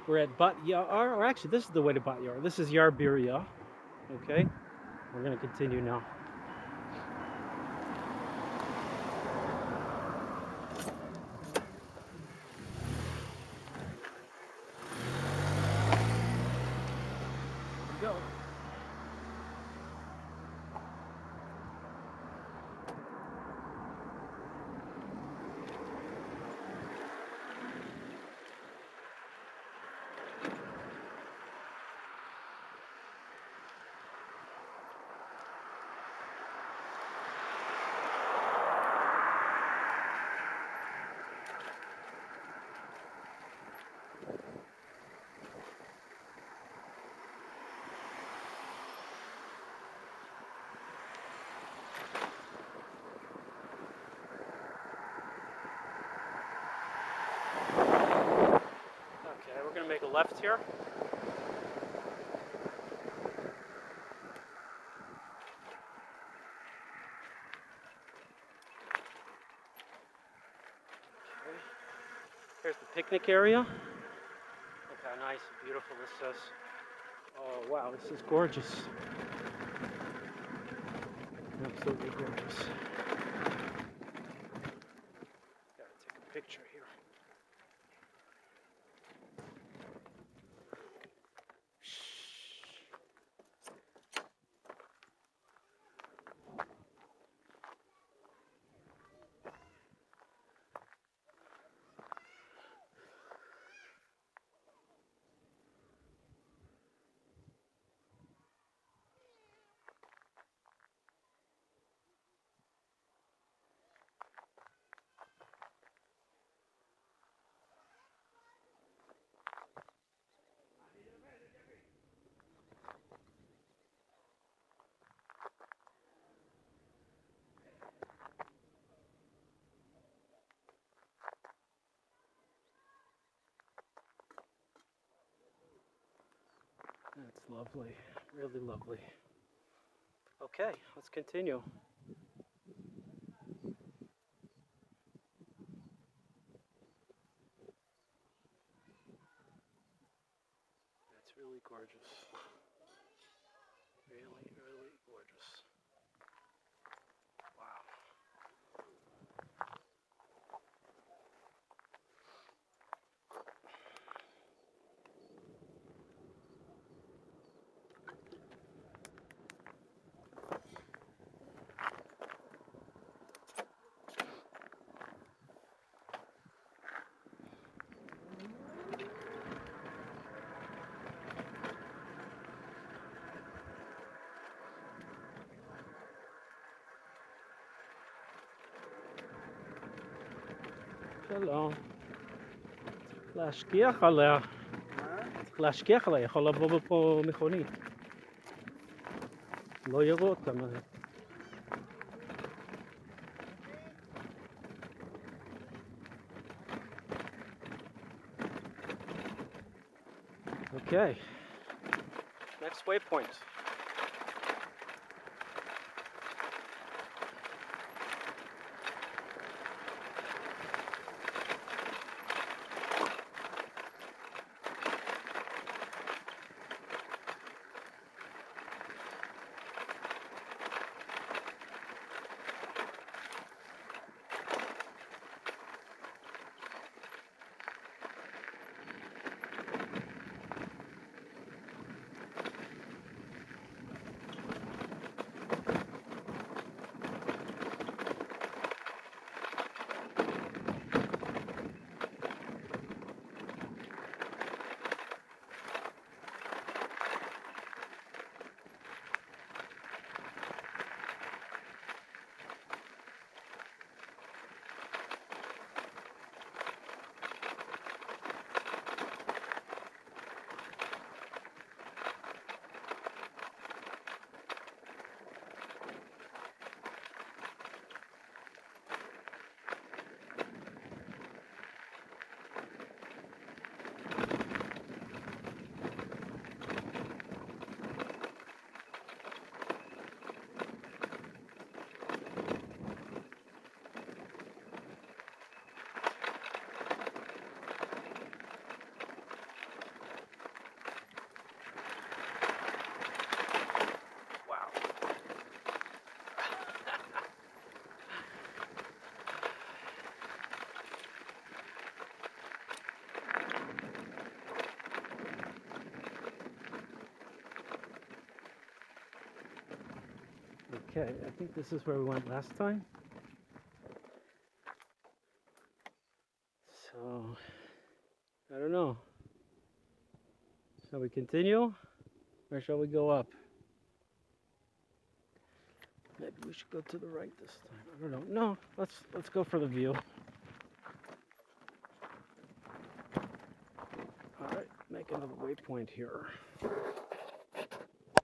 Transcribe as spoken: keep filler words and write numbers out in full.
We're at Bat Yar, or actually, this is the way to Bat Yar. This is Yar Birya. Okay, we're gonna continue now. Go. Okay, we're gonna make a left here. Okay. Here's the picnic area. Look how nice and beautiful this is. Oh wow, this is gorgeous. Absolutely gorgeous. Gotta take a picture here. That's lovely, really lovely. Okay, let's continue. That's really gorgeous. Really, really gorgeous. Wow. שלום. צריך להשגיח עליה. צריך להשגיח עליה, יכול לבוא פה מכונית. לא יראו אותה. Okay. Next waypoint. Okay, I think this is where we went last time. So, I don't know. Shall we continue? Or shall we go up? Maybe we should go to the right this time. I don't know. No, let's let's go for the view. All right, make another waypoint here.